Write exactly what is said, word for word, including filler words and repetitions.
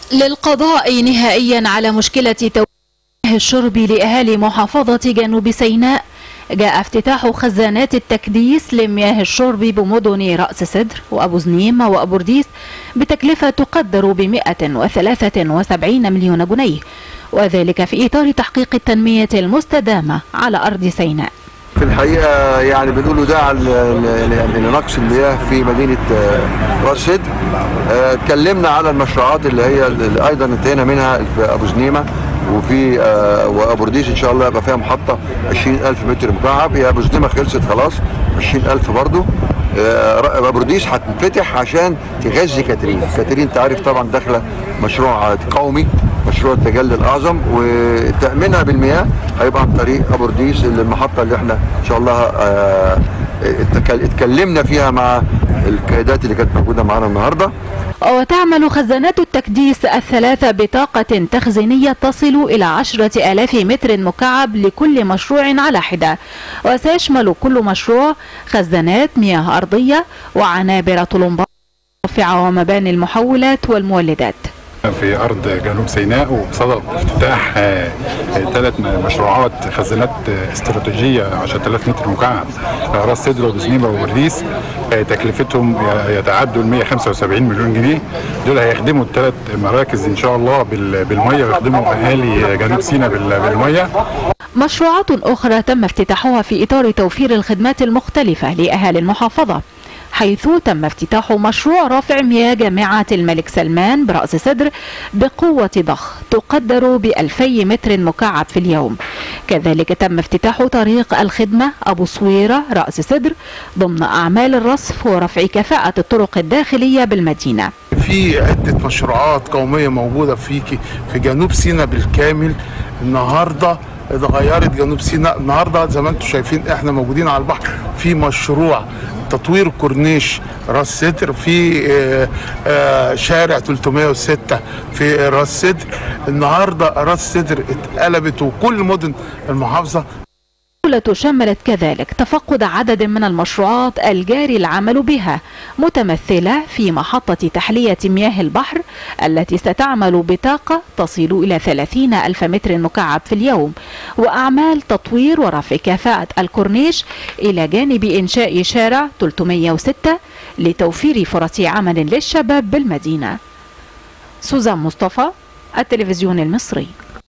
للقضاء نهائيا على مشكلة توفير مياه الشرب لأهالي محافظة جنوب سيناء، جاء افتتاح خزانات التكديس لمياه الشرب بمدن رأس سدر وأبو زنيم وأبو رديس بتكلفة تقدر ب مئة وثلاثة وسبعين مليون جنيه، وذلك في إطار تحقيق التنمية المستدامة على أرض سيناء. في الحقيقة يعني بنقولوا ده على نقص المياه في مدينة رأس سدر. اتكلمنا على المشروعات اللي هي اللي أيضا انتهينا منها في أبو زنيمة وفي وأبو رديس إن شاء الله يبقى فيها محطة عشرين ألف متر مكعب. هي أبو زنيمة خلصت خلاص عشرين ألف برضه. أبو رديس هتنفتح عشان تغذي كاترين. كاترين أنت عارف طبعا داخلة مشروع قومي، مشروع التجلي الأعظم، وتأمينها بالمياه هيبقى عن طريق أبو رديس، المحطة اللي احنا إن شاء الله اتكلمنا فيها مع القيادات اللي كانت موجودة معانا النهارده. وتعمل خزانات التكديس الثلاثة بطاقة تخزينية تصل إلى عشرة آلاف متر مكعب لكل مشروع على حدة، وسيشمل كل مشروع خزانات مياه أرضية وعنابر طلمبات رافعة ومباني المحولات والمولدات. في أرض جنوب سيناء وبصدد افتتاح ثلاث مشروعات خزانات استراتيجية عشرة آلاف متر مكعب رأس سدر وأبو زنيمة وأبو رديس، تكلفتهم يتعدوا ال مئة وخمسة وسبعين مليون جنيه. دول هيخدموا الثلاث مراكز إن شاء الله بالمية، ويخدموا أهالي جنوب سيناء بالمية. مشروعات أخرى تم افتتاحها في إطار توفير الخدمات المختلفة لأهالي المحافظة، حيث تم افتتاح مشروع رفع مياه جامعة الملك سلمان برأس سدر بقوة ضخ تقدر بألفي متر مكعب في اليوم. كذلك تم افتتاح طريق الخدمة أبو صويرة رأس سدر ضمن أعمال الرصف ورفع كفاءة الطرق الداخلية بالمدينة. في عدة مشروعات قومية موجودة في في جنوب سيناء بالكامل. النهارده اتغيرت جنوب سيناء. النهارده زي ما انتم شايفين احنا موجودين على البحر في مشروع تطوير كورنيش راس سدر، في شارع ثلاثمئة وستة في راس سدر. النهارده راس سدر اتقلبت وكل مدن المحافظه. الدولة شملت كذلك تفقد عدد من المشروعات الجاري العمل بها، متمثلة في محطة تحلية مياه البحر التي ستعمل بطاقة تصل إلى ثلاثين ألف متر مكعب في اليوم، وأعمال تطوير ورفع كفاءة الكورنيش إلى جانب إنشاء شارع ثلاثمئة وستة لتوفير فرص عمل للشباب بالمدينة. سوزان مصطفى، التلفزيون المصري.